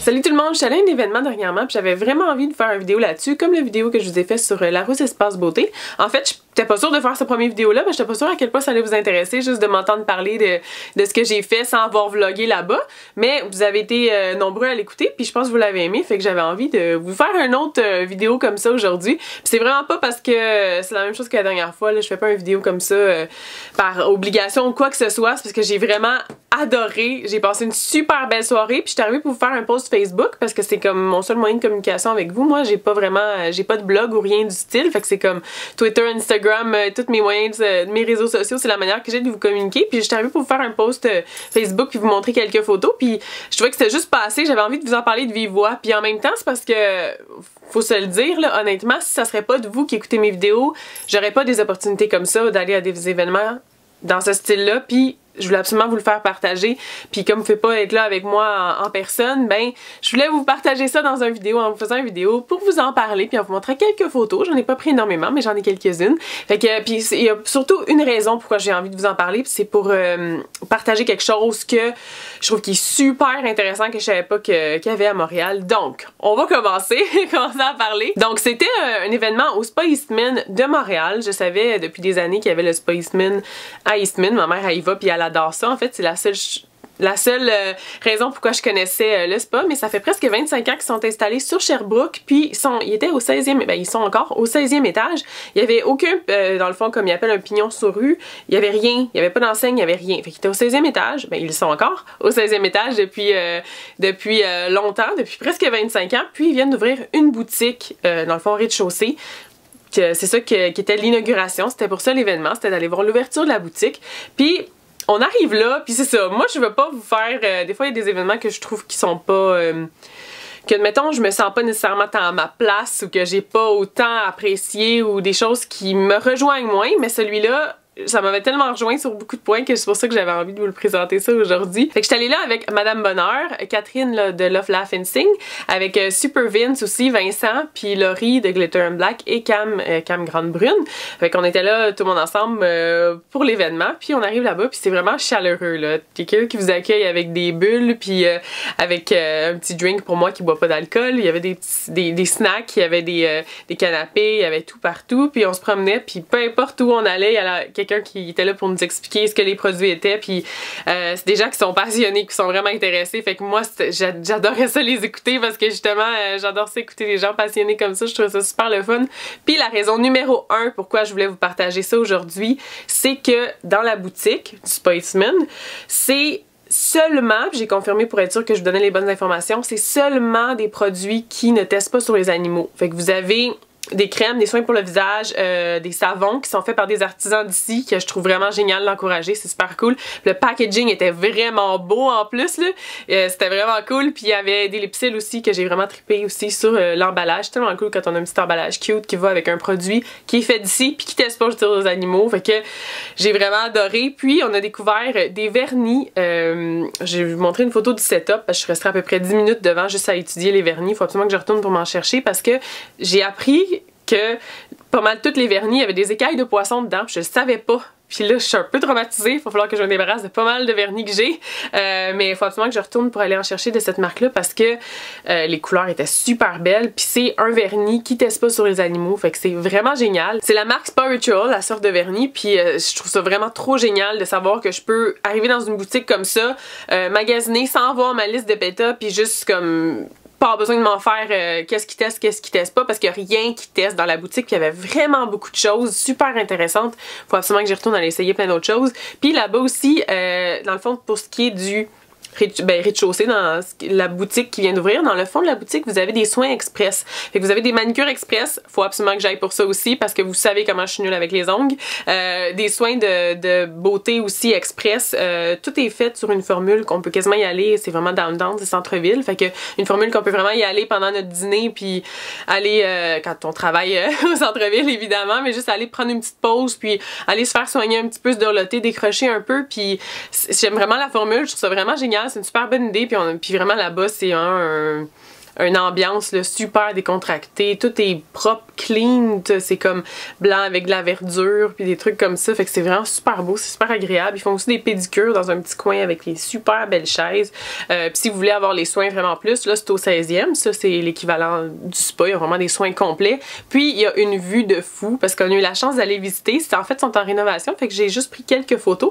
Salut tout le monde, je suis allée à un événement dernièrement puis j'avais vraiment envie de faire une vidéo là-dessus, comme la vidéo que je vous ai faite sur Larousse Espace Beauté. En fait, j'étais pas sûre de faire cette première vidéo-là, mais j'étais pas sûre à quel point ça allait vous intéresser, juste de m'entendre parler de ce que j'ai fait sans avoir vlogué là-bas. Mais vous avez été nombreux à l'écouter, puis je pense que vous l'avez aimé, fait que j'avais envie de vous faire une autre vidéo comme ça aujourd'hui. Puis c'est vraiment pas parce que c'est la même chose que la dernière fois, là, je fais pas une vidéo comme ça par obligation ou quoi que ce soit, c'est parce que j'ai vraiment adoré, j'ai passé une super belle soirée, puis je suis arrivée pour vous faire un post Facebook parce que c'est comme mon seul moyen de communication avec vous. Moi, j'ai pas de blog ou rien du style, fait que c'est comme Twitter, Instagram, tous mes moyens mes réseaux sociaux, c'est la manière que j'ai de vous communiquer. Puis je suis arrivée pour vous faire un post Facebook puis vous montrer quelques photos, puis je trouvais que c'était juste pas assez, j'avais envie de vous en parler de vive voix. Puis en même temps, c'est parce que faut se le dire là, honnêtement, si ça serait pas de vous qui écoutez mes vidéos, j'aurais pas des opportunités comme ça d'aller à des événements dans ce style-là, puis je voulais absolument vous le faire partager. Puis comme vous ne pouvez pas être là avec moi en personne, ben je voulais vous partager ça dans une vidéo, en vous faisant une vidéo pour vous en parler, puis en vous montrer quelques photos. J'en ai pas pris énormément, mais j'en ai quelques-unes. Fait que, puis il y a surtout une raison pourquoi j'ai envie de vous en parler, puis c'est pour partager quelque chose que je trouve qui est super intéressant, que je savais pas qu'il y avait à Montréal. Donc, on va commencer à parler. Donc, c'était un événement au Spa Eastman de Montréal. Je savais depuis des années qu'il y avait le Spa Eastman à Eastman. Ma mère, elle y va, puis elle adore ça. En fait, c'est la seule raison pourquoi je connaissais le spa, mais ça fait presque 25 ans qu'ils sont installés sur Sherbrooke, puis ils étaient au 16e, ben ils sont encore au 16e étage. Il y avait aucun, dans le fond, comme ils appellent un pignon sur rue, il y avait rien, il y avait pas d'enseigne, il y avait rien. Fait qu'ils étaient au 16e étage, ben ils sont encore au 16e étage depuis longtemps, depuis presque 25 ans, puis ils viennent d'ouvrir une boutique, dans le fond, au rez-de-chaussée. C'est ça qui était l'inauguration, c'était pour ça l'événement, c'était d'aller voir l'ouverture de la boutique. Puis on arrive là, puis c'est ça, moi je veux pas vous faire, des fois il y a des événements que je trouve qui sont pas, que mettons je me sens pas nécessairement tant à ma place ou que j'ai pas autant apprécié ou des choses qui me rejoignent moins, mais celui-là, ça m'avait tellement rejoint sur beaucoup de points que c'est pour ça que j'avais envie de vous le présenter ça aujourd'hui. Fait que j'étais allée là avec Madame Bonheur, Catherine là, de Love Laugh and Sing, avec Super Vince aussi, Vincent, puis Laurie de Glitter and Black et Cam Grande Brune. Fait qu'on était là tout le monde ensemble pour l'événement, puis on arrive là-bas puis c'est vraiment chaleureux là. Quelqu'un qui vous accueille avec des bulles puis avec un petit drink pour moi qui boit pas d'alcool. Il y avait des snacks, il y avait des canapés, il y avait tout partout, puis on se promenait puis peu importe où on allait, il y avait quelqu'un qui était là pour nous expliquer ce que les produits étaient, puis c'est des gens qui sont passionnés, qui sont vraiment intéressés, fait que moi j'adorais ça les écouter parce que justement j'adore ça écouter les gens passionnés comme ça, je trouve ça super le fun. Puis la raison numéro 1 pourquoi je voulais vous partager ça aujourd'hui, c'est que dans la boutique du Spa Eastman, c'est seulement, j'ai confirmé pour être sûr que je vous donnais les bonnes informations, c'est seulement des produits qui ne testent pas sur les animaux. Fait que vous avez des crèmes, des soins pour le visage, des savons qui sont faits par des artisans d'ici que je trouve vraiment génial d'encourager, c'est super cool. Le packaging était vraiment beau en plus là, c'était vraiment cool, puis il y avait des lipsils aussi que j'ai vraiment trippé aussi sur l'emballage, c'est tellement cool quand on a un petit emballage cute qui va avec un produit qui est fait d'ici puis qui teste pas sur les animaux, fait que j'ai vraiment adoré. Puis on a découvert des vernis, je vais vous montrer une photo du setup parce que je resterai à peu près 10 minutes devant juste à étudier les vernis, il faut absolument que je retourne pour m'en chercher parce que j'ai appris que pas mal toutes les vernis, il y avait des écailles de poisson dedans, je le savais pas. Puis là, je suis un peu traumatisée, il va falloir que je me débarrasse de pas mal de vernis que j'ai, mais il faut absolument que je retourne pour aller en chercher de cette marque-là parce que les couleurs étaient super belles, puis c'est un vernis qui teste pas sur les animaux, fait que c'est vraiment génial. C'est la marque Spa Ritual, la sorte de vernis, puis je trouve ça vraiment trop génial de savoir que je peux arriver dans une boutique comme ça, magasiner sans voir ma liste de bêta, puis juste comme pas besoin de m'en faire qu'est-ce qui teste pas parce qu'il n'y a rien qui teste dans la boutique, puis il y avait vraiment beaucoup de choses super intéressantes. Faut absolument que j'y retourne aller essayer plein d'autres choses. Puis là-bas aussi, dans le fond, pour ce qui est du rez-de-chaussée, dans la boutique qui vient d'ouvrir, dans le fond de la boutique, vous avez des soins express. Fait que vous avez des manicures express, faut absolument que j'aille pour ça aussi parce que vous savez comment je suis nulle avec les ongles. Des soins de beauté aussi express. Tout est fait sur une formule qu'on peut quasiment y aller, c'est vraiment downtown, c'est centre-ville. Fait que une formule qu'on peut vraiment y aller pendant notre dîner puis aller quand on travaille au centre-ville évidemment, mais juste aller prendre une petite pause puis aller se faire soigner un petit peu, se dorloter, décrocher un peu, puis j'aime vraiment la formule, je trouve ça vraiment génial. C'est une super bonne idée, puis vraiment là-bas, c'est une ambiance là, super décontractée, tout est propre, clean, c'est comme blanc avec de la verdure puis des trucs comme ça, fait que c'est vraiment super beau, c'est super agréable. Ils font aussi des pédicures dans un petit coin avec des super belles chaises. Puis si vous voulez avoir les soins vraiment plus, là c'est au 16e, ça c'est l'équivalent du spa, il y a vraiment des soins complets. Puis il y a une vue de fou parce qu'on a eu la chance d'aller visiter, en fait ils sont en rénovation, fait que j'ai juste pris quelques photos.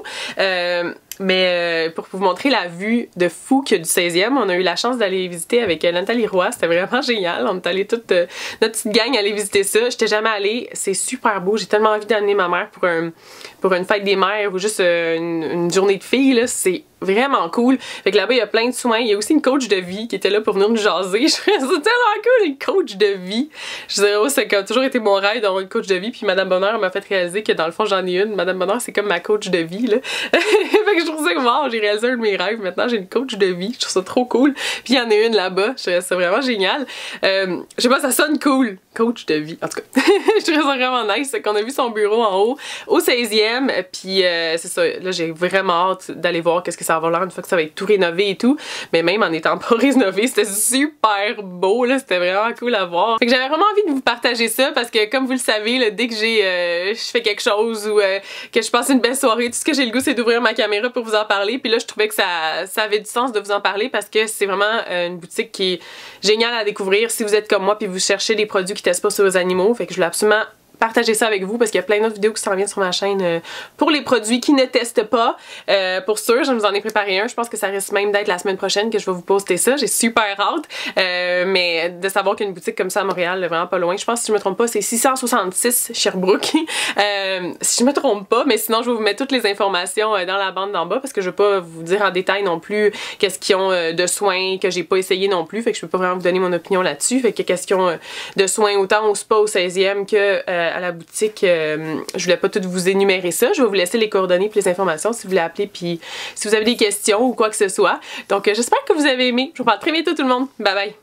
Mais pour vous montrer la vue de fou qu'il y a du 16e, on a eu la chance d'aller visiter avec Nathalie Roy, c'était vraiment génial, on est allé toute notre petite gang aller visiter ça, j'étais jamais allée, c'est super beau, j'ai tellement envie d'amener ma mère pour une fête des mères ou juste une journée de filles, là, c'est vraiment cool. Fait que là-bas, il y a plein de soins. Il y a aussi une coach de vie qui était là pour venir nous jaser. Je trouvais ça tellement cool, une coach de vie. Je disais, oh, ça a toujours été mon rêve d'avoir une coach de vie. Puis Madame Bonheur m'a fait réaliser que dans le fond, j'en ai une. Madame Bonheur, c'est comme ma coach de vie, là. Fait que je trouve ça wow, j'ai réalisé un de mes rêves. Maintenant, j'ai une coach de vie. Je trouve ça trop cool. Puis il y en a une là-bas. Je trouvais ça vraiment génial. Je sais pas, ça sonne cool. Coach de vie. En tout cas, je trouvais ça vraiment nice. C'est qu'on a vu son bureau en haut, au 16e. Puis c'est ça. Là, j'ai vraiment hâte d'aller voir qu'est-ce que ça va avoir l'air une fois que ça va être tout rénové et tout. Mais même en étant pas rénové, c'était super beau, là. C'était vraiment cool à voir. Fait que j'avais vraiment envie de vous partager ça parce que, comme vous le savez, là, dès que je fais quelque chose ou que je passe une belle soirée, tout ce que j'ai le goût, c'est d'ouvrir ma caméra pour vous en parler. Puis là, je trouvais que ça avait du sens de vous en parler parce que c'est vraiment une boutique qui est géniale à découvrir si vous êtes comme moi puis vous cherchez des produits qui testent pas sur vos animaux. Fait que je voulais absolument partager ça avec vous parce qu'il y a plein d'autres vidéos qui s'en viennent sur ma chaîne pour les produits qui ne testent pas. Pour sûr, je vous en ai préparé un. Je pense que ça risque même d'être la semaine prochaine que je vais vous poster ça. J'ai super hâte. Mais de savoir qu'il y a une boutique comme ça à Montréal, vraiment pas loin. Je pense, si je me trompe pas, c'est 666 Sherbrooke. Si je me trompe pas, mais sinon je vais vous mettre toutes les informations dans la bande d'en bas parce que je vais pas vous dire en détail non plus qu'est-ce qu'ils ont de soins que j'ai pas essayé non plus. Fait que je peux pas vraiment vous donner mon opinion là-dessus. Fait que qu'est-ce qu'ils ont de soins autant au spa au 16e que à la boutique, je voulais pas tout vous énumérer ça. Je vais vous laisser les coordonnées et les informations si vous voulez appeler puis si vous avez des questions ou quoi que ce soit. Donc j'espère que vous avez aimé. Je vous parle très bientôt tout le monde. Bye bye!